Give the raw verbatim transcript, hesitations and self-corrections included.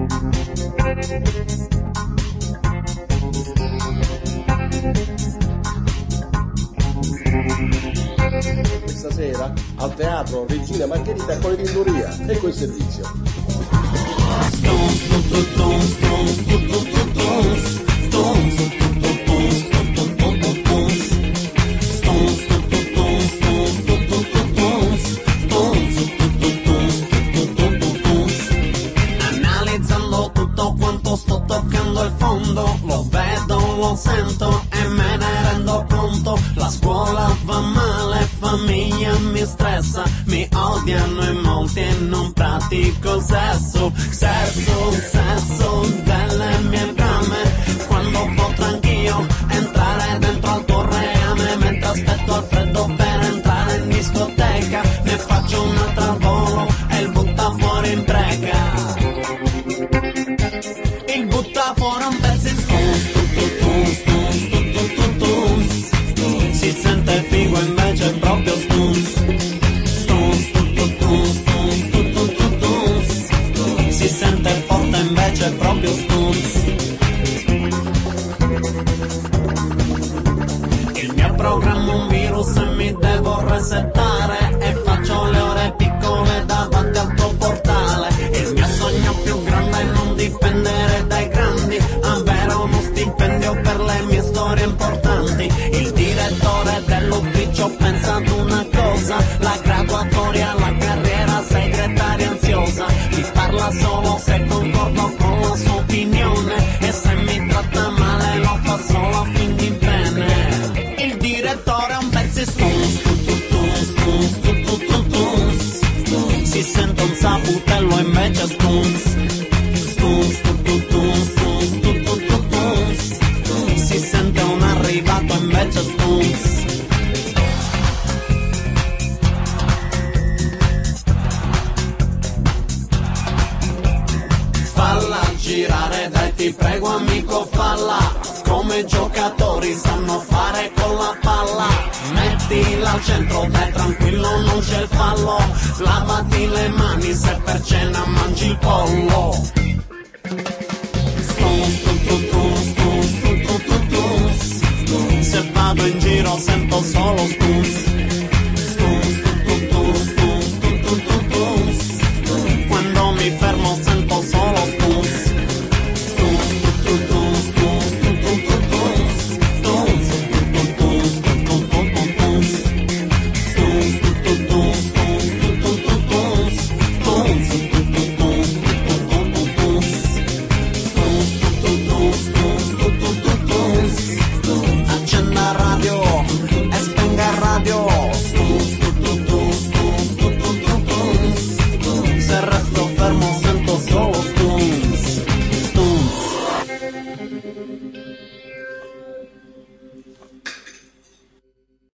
Questa sera al teatro Regina Margherita con l'editoria. Ecco il servizio. Analizzando tutto quanto sto toccando il fondo, lo vedo, lo sento e me ne rendo conto. La scuola va male, famiglia mi stressa, mi odiano in molti e non pratico il sesso. Sesso, sesso delle mie brame, quando potrò anch'io entrare dentro al tuo reame. Mentre aspetto al freddo per entrare in discoteca, ne faccio un'altra al volo e il butta fuori in breca. Il butta fuori un pezzo in stunz. Si sente figo invece è proprio stunz. Si sente forte invece è proprio stunz. Il mio programma è un virus e mi devo resettare, e faccio le ore piccole davanti al tuo portale. Il mio sogno più grande è non dipendere dai grandi, avere uno stipendio per le mie storie importanti. Il direttore dell'ufficio pensa ad una cosa, la graduatoria, la carriera segretaria ansiosa. Mi parla solo se concordo con la sua opinione, e se mi tratta male lo fa solo a fin di bene. Il direttore è un pezzo stunz. Si sente un saputello invece stunz. Si sente un arrivato invece stunz. Falla girare, dai ti prego amico, falla come i giocatori sanno fare con la palla. Mettila al centro, dai tranquillo non c'è il fallo. Lavati le mani se per cena mangi il pollo.